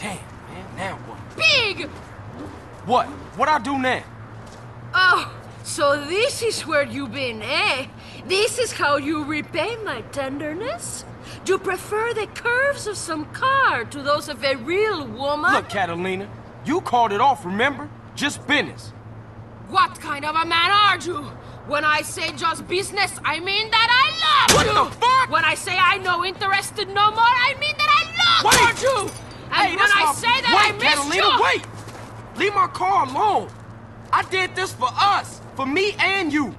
Damn, man, now what? Pig! What? What I do now? Oh, so this is where you've been, eh? This is how you repay my tenderness? You prefer the curves of some car to those of a real woman? Look, Catalina, you called it off, remember? Just business. What kind of a man are you? When I say just business, I mean that I love you! What the fuck? When I say I no interested no more, I mean that I love you! And Hey, when I say that wait, I miss Catalina, you... wait! Leave my car alone. I did this for us, for me and you.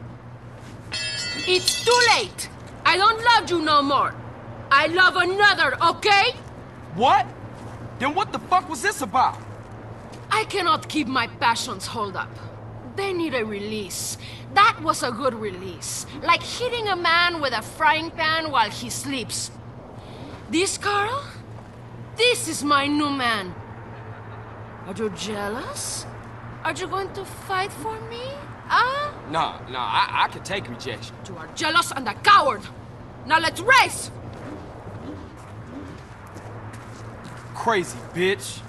It's too late. I don't love you no more. I love another, okay? What? Then what the fuck was this about? I cannot keep my passions hold up. They need a release. That was a good release. Like hitting a man with a frying pan while he sleeps. This, Carl? This is my new man. Are you jealous? Are you going to fight for me? Huh? Nah, I can take rejection. You are jealous and a coward. Now let's race! Crazy bitch.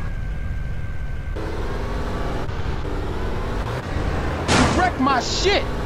My shit!